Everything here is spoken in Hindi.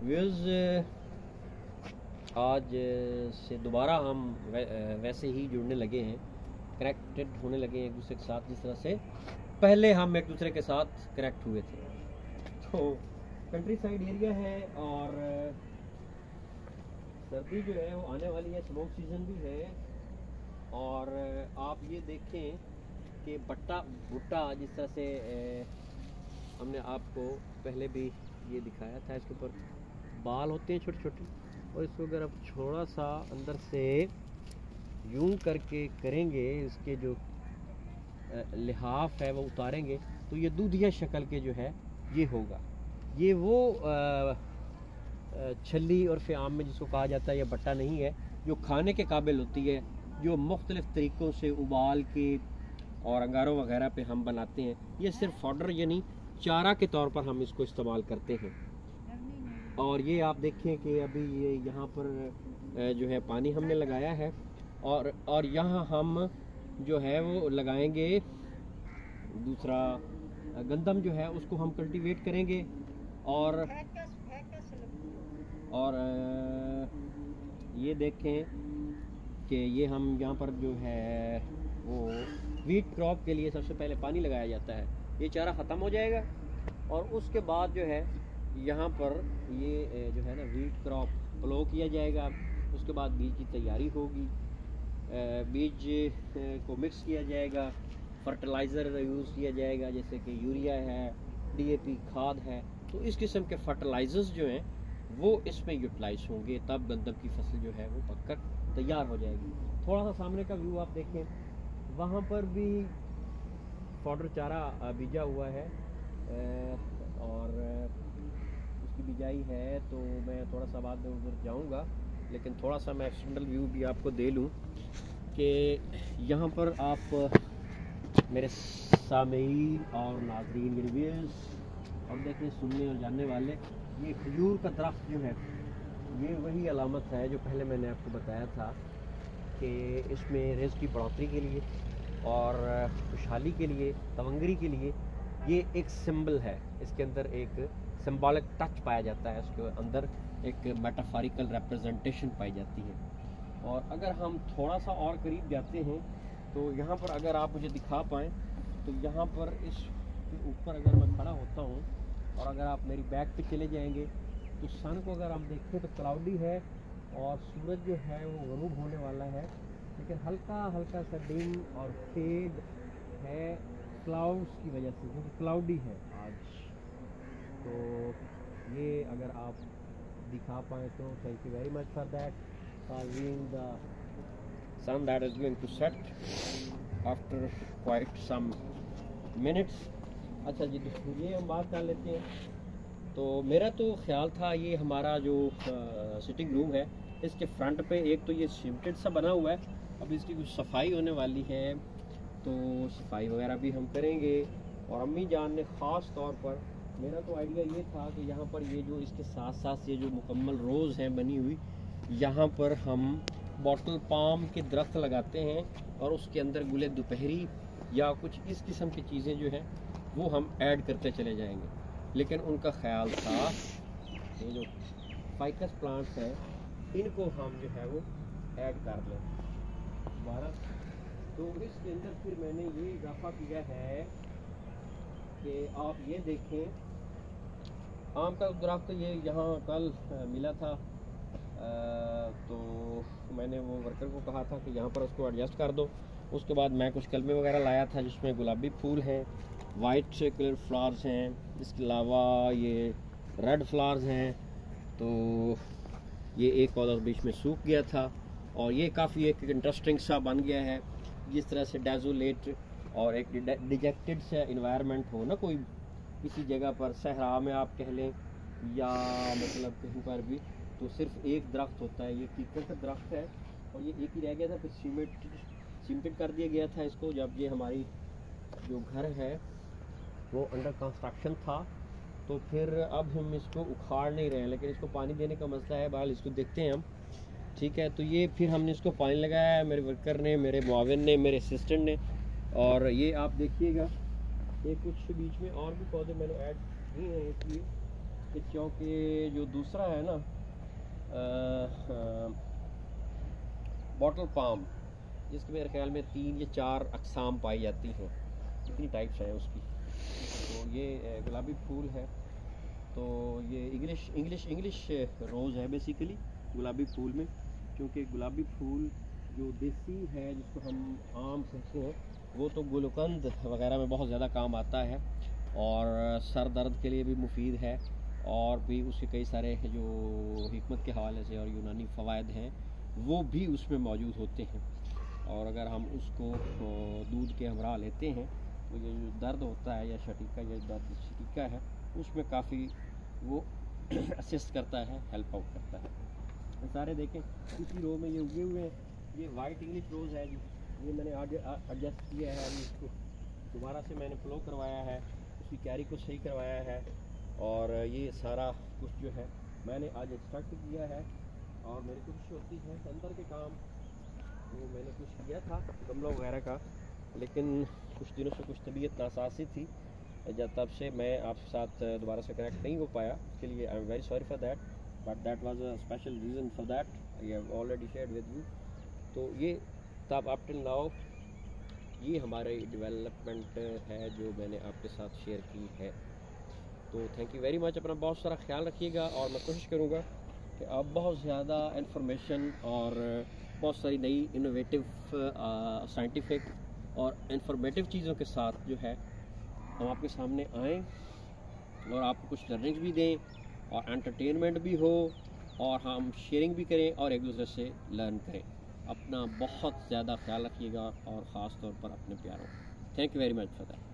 व्यूज़ आज से दोबारा हम वैसे ही जुड़ने लगे हैं, कनेक्टेड होने लगे हैं एक दूसरे के साथ, जिस तरह से पहले हम एक दूसरे के साथ कनेक्ट हुए थे। तो कंट्री साइड एरिया है और सर्दी जो है वो आने वाली है, स्मोक सीज़न भी है। और आप ये देखें कि भुट्टा जिस तरह से हमने आपको पहले भी ये दिखाया था, इसके ऊपर बाल होते हैं छोटे छोटे, और इसको अगर आप थोड़ा सा अंदर से यूं करके करेंगे, इसके जो लिहाफ है वो उतारेंगे तो ये दूधिया शक्ल के जो है ये होगा। ये वो छल्ली और फ़ियाम में जिसको कहा जाता है, ये भट्टा नहीं है जो खाने के काबिल होती है, जो मुख्तलिफ़ तरीक़ों से उबाल के और अंगारों वगैरह पे हम बनाते हैं। ये सिर्फ फॉडर यानी चारा के तौर पर हम इसको इस्तेमाल करते हैं। और ये आप देखें कि अभी ये यहाँ पर जो है पानी हमने लगाया है, और यहाँ हम जो है वो लगाएंगे दूसरा गंदम जो है उसको हम कल्टीवेट करेंगे। और ये देखें कि ये हम यहाँ पर जो है वो वीट क्रॉप के लिए सबसे पहले पानी लगाया जाता है। ये चारा ख़त्म हो जाएगा और उसके बाद जो है यहाँ पर ये जो है ना वीट क्रॉप प्लो किया जाएगा। उसके बाद बीज की तैयारी होगी, बीज को मिक्स किया जाएगा, फर्टिलाइज़र यूज़ किया जाएगा जैसे कि यूरिया है, DAP खाद है। तो इस किस्म के फर्टिलाइज़र्स जो हैं वो इसमें यूटिलाइज होंगे, तब गंदम की फसल जो है वो पककर तैयार हो जाएगी। थोड़ा सा सामने का व्यू आप देखें, वहाँ पर भी फॉडर चारा बीजा हुआ है और उसकी बिजाई है। तो मैं थोड़ा सा बाद में उधर जाऊँगा, लेकिन थोड़ा सा मैं एक्सटर्नल व्यू भी आपको दे लूँ कि यहाँ पर आप मेरे सामीन और नाज़रीन रिव्यूज़ और देखें, सुनने और जानने वाले, ये खजूर का दरख्त जो है ये वही अलामत है जो पहले मैंने आपको बताया था कि इसमें रिज़्क़ की बढ़ोतरी के लिए और खुशहाली के लिए, तवंगरी के लिए ये एक सिंबल है। इसके अंदर एक सिंबॉलिक टच पाया जाता है, उसके अंदर एक मेटाफोरिकल रिप्रेजेंटेशन पाई जाती है। और अगर हम थोड़ा सा और करीब जाते हैं तो यहाँ पर अगर आप मुझे दिखा पाएँ तो यहाँ पर इसके ऊपर अगर मैं खड़ा होता हूँ और अगर आप मेरी बैक पे चले जाएंगे तो सन को अगर हम देखें तो क्लाउडी है और सूरज जो है वो ग़रूब होने वाला है, लेकिन हल्का हल्का सा डिम और फेड है क्लाउड्स की वजह से, क्योंकि क्लाउडी है आज। तो ये अगर आप दिखा पाएँ तो thank you very much for that, for viewing the sun that is going to set after quite some minutes. अच्छा जी, ये हम बात कर लेते हैं। तो मेरा तो ख्याल था ये हमारा जो सिटिंग रूम है, इसके फ्रंट पे एक तो ये सीमेंटेड सा बना हुआ है, अब इसकी कुछ सफाई होने वाली है, तो सफाई वगैरह भी हम करेंगे। और अम्मी जान ने ख़ास तौर पर, मेरा तो आइडिया ये था कि यहाँ पर ये जो इसके साथ साथ ये जो मुकम्मल रोज़ हैं बनी हुई, यहाँ पर हम बॉटल पाम के दरख्त लगाते हैं और उसके अंदर गुले दोपहरी या कुछ इस किस्म की चीज़ें जो हैं वो हम ऐड करते चले जाएंगे। लेकिन उनका ख्याल था ये जो फाइकस प्लांट्स हैं इनको हम जो है वो ऐड कर लें दोबारा। तो इसके अंदर फिर मैंने ये इजाफा किया है कि आप ये देखें, आम का दरख्त ये यहाँ कल मिला था, तो मैंने वो वर्कर को कहा था कि यहाँ पर उसको एडजस्ट कर दो। उसके बाद मैं कुछ कलमे वगैरह लाया था जिसमें गुलाबी फूल हैं, वाइट कलर फ्लावर्स हैं, इसके अलावा ये रेड फ्लावर्स हैं। तो ये एक पौधा बीच में सूख गया था और ये काफ़ी एक इंटरेस्टिंग सा बन गया है। जिस तरह से डेजोलेट और एक डिजेक्टेड सा इन्वायरमेंट हो ना, कोई किसी जगह पर सहरा में आप कह लें या मतलब कहीं पर भी, तो सिर्फ एक दरख्त होता है, ये कीकर का दरख्त है और ये एक ही रह गया था। फिर सीमेंटेड कर दिया गया था इसको, जब ये हमारी जो घर है वो अंडर कंस्ट्रक्शन था। तो फिर अब हम इसको उखाड़ नहीं रहे हैं, लेकिन इसको पानी देने का मसला है, बहरहाल इसको देखते हैं हम, ठीक है। तो ये फिर हमने इसको पानी लगाया है, मेरे वर्कर ने, मेरे मुआविन ने, मेरे असिस्टेंट ने। और ये आप देखिएगा, ये कुछ बीच में और भी पौधे मैंने ऐड किए हैं, इसलिए क्योंकि जो दूसरा है ना बॉटल पाम, जिसके मेरे ख्याल में 3 या 4 अक़साम पाई जाती हैं, इतनी टाइप्स हैं उसकी। तो ये गुलाबी फूल है, तो ये इंग्लिश रोज़ है बेसिकली गुलाबी फूल में, क्योंकि गुलाबी फूल जो देसी है जिसको हम आम कहते हैं, वो तो गुलकंद वगैरह में बहुत ज़्यादा काम आता है और सर दर्द के लिए भी मुफीद है, और भी उसके कई सारे जो हिकमत के हवाले से और यूनानी फ़वाइद हैं वो भी उसमें मौजूद होते हैं। और अगर हम उसको दूध के हमरा लेते हैं तो ये जो दर्द होता है या शटीका है उसमें काफ़ी वो असिस्ट करता है, हेल्प आउट करता है। सारे देखें इसी रो में ये उगे हुए हैं। ये वाइट इंग्लिश रोज़ है जी, ये मैंने आज एडजस्ट किया है, इसको दोबारा से मैंने फ्लो करवाया है, उसकी कैरी को सही करवाया है, और ये सारा कुछ जो है मैंने आज एक्सट्रैक्ट किया है। और मेरी कोशिश होती है अंदर के काम, तो मैंने कुछ किया था गमलों वगैरह का, लेकिन कुछ दिनों से कुछ तबीयत नासासी थी, जब तब से मैं आपके साथ दोबारा से कनेक्ट नहीं हो पाया। उसके लिए I am very sorry for that, but that was a special reason for that, I have already shared with you. तो ये तब अप टिल नाउ ये हमारे डेवलपमेंट है जो मैंने आपके साथ शेयर की है। तो थैंक यू वेरी मच, अपना बहुत सारा ख्याल रखिएगा, और मैं कोशिश करूँगा कि आप बहुत ज़्यादा इन्फॉर्मेशन और बहुत सारी नई इनोवेटिव साइंटिफिक और इंफॉर्मेटिव चीज़ों के साथ जो है हम आपके सामने आएँ और आपको कुछ लर्निंग्स भी दें और एंटरटेनमेंट भी हो, और हम शेयरिंग भी करें और एक दूसरे से लर्न करें। अपना बहुत ज़्यादा ख्याल रखिएगा, और ख़ास तौर पर अपने प्यारों। Thank you very much for that.